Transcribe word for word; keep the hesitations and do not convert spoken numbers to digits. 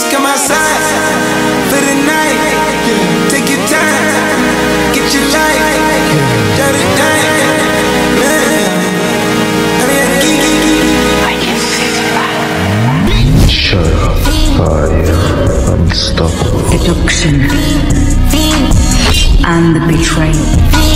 come outside for the night. Take your time, get your life. Shut it down, man. I can see the light. Shut up, fire, unstoppable. Seduction and the betrayal.